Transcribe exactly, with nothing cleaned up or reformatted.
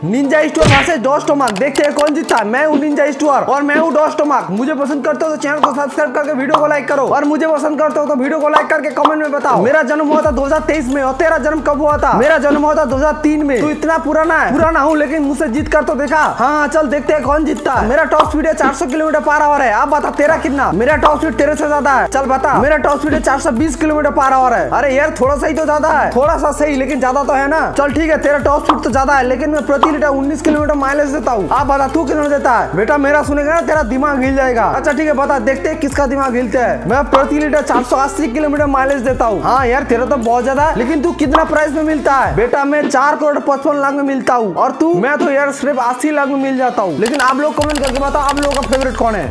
Ninja store versus डॉस्टोमार्क, देखते हैं कौन जीतता है। मैं हूँ निंजा स्टोर और मैं हूँ डॉस्टोमार्क। मुझे पसंद करते हो तो चैनल को सब्सक्राइब करके वीडियो को लाइक करो, और मुझे पसंद करते हो तो वीडियो को लाइक करके कमेंट में बताओ। मेरा जन्म हुआ था दो हज़ार तेईस में, और तेरा जन्म कब हुआ था? मेरा जन्म हुआ था दो हज़ार तीन में। तू इतना पुराना है? पुराना हूँ, लेकिन मुझसे जीत कर तो देखा। हाँ चल देखते हैं कौन जीतता है। मेरा टॉप स्पीड है चार सौ किलोमीटर पर आवर है। आप बता तेरा कितना? मेरा टॉप स्पीड तेरे से ज्यादा है। चल बता। मेरा टॉप स्पीड है चार सौ बीस किलोमीटर पर आवर है। अरे यार थोड़ा सा ही तो ज्यादा है। थोड़ा सा सही, लेकिन ज्यादा तो है ना। चल ठीक है, तेरा टॉप स्पीड तो ज्यादा है, लेकिन मैं प्रति लीटर उन्नीस किलोमीटर माइलेज देता हूँ। आप बता तू कितना देता है? बेटा मेरा सुनेगा ना तेरा दिमाग हिल जाएगा। अच्छा ठीक है बता, देखते हैं किसका दिमाग हिलता है। मैं प्रति लीटर चार सौ अस्सी किलोमीटर माइलेज देता हूँ। हाँ यार तेरा तो बहुत ज्यादा है, लेकिन तू कितना प्राइस में मिलता है? बेटा मैं चार करोड़ पचपन लाख में मिलता हूँ, और तू? मैं तो यार सिर्फ अस्सी लाख में मिल जाता हूँ। लेकिन आप लोग कमेंट करके बताओ आप लोगों का फेवरेट कौन है।